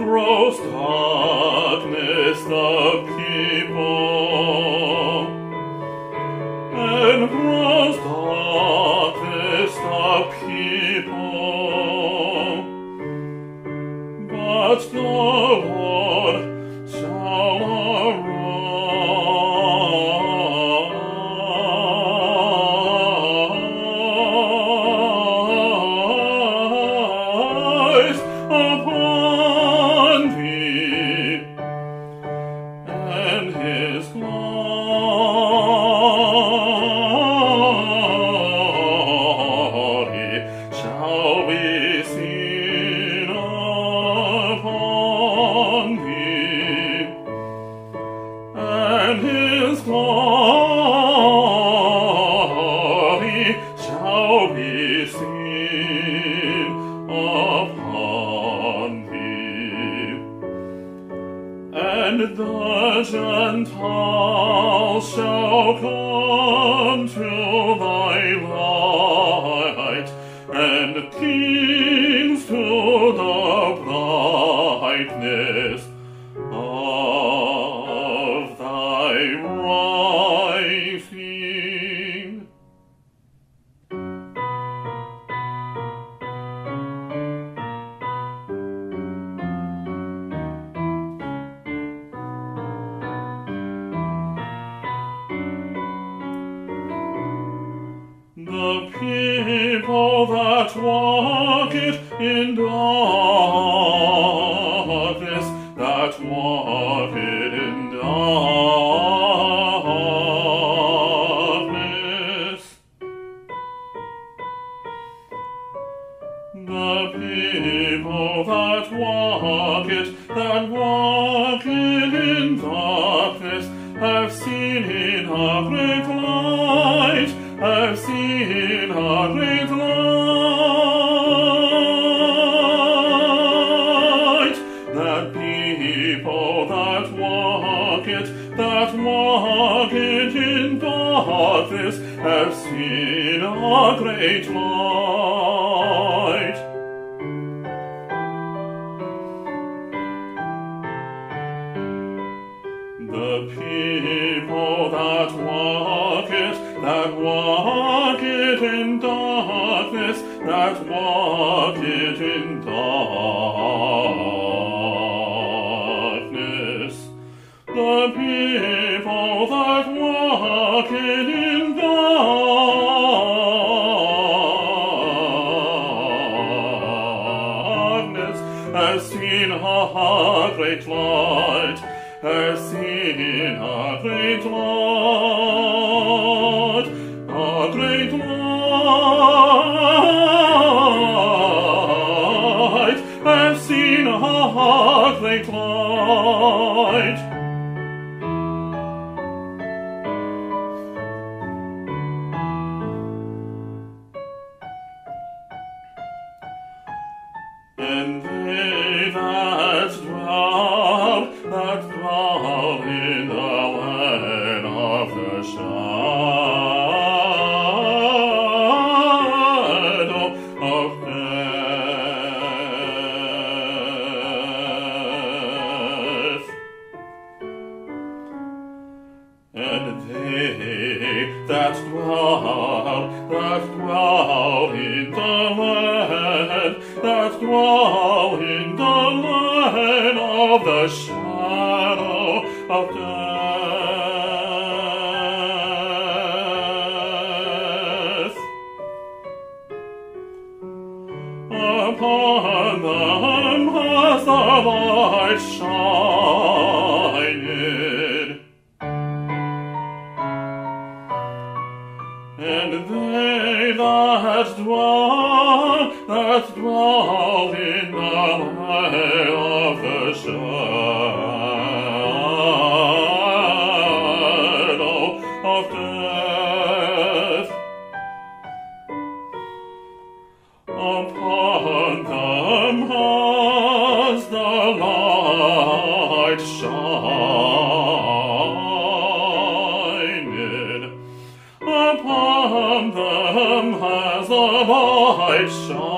gross darkness the people, and gross darkness the people, but the Lord shall arise upon thee, and his glory shall be seen upon thee, and his glory shall be seen upon thee. And the Gentiles shall come to thy light, and kings to the brightness of thy rising. The people that walk it in darkness, that walk it in darkness, the people that walk it in darkness, have seen a great light, have seen a great light. That people that walk it in darkness, have seen a great light. The people that walk it in darkness, that walk it in darkness, the people that walk it in darkness, has seen a great light, has seen a great light, a great light, has seen a great light. And they that dwell in the land of the shadow of death, and they that dwell in the land, that dwell in the land of the shadow of death, upon them has the light shined, and they that dwell in the land of the shadow of death, upon them has the light shined, upon them has the light shined.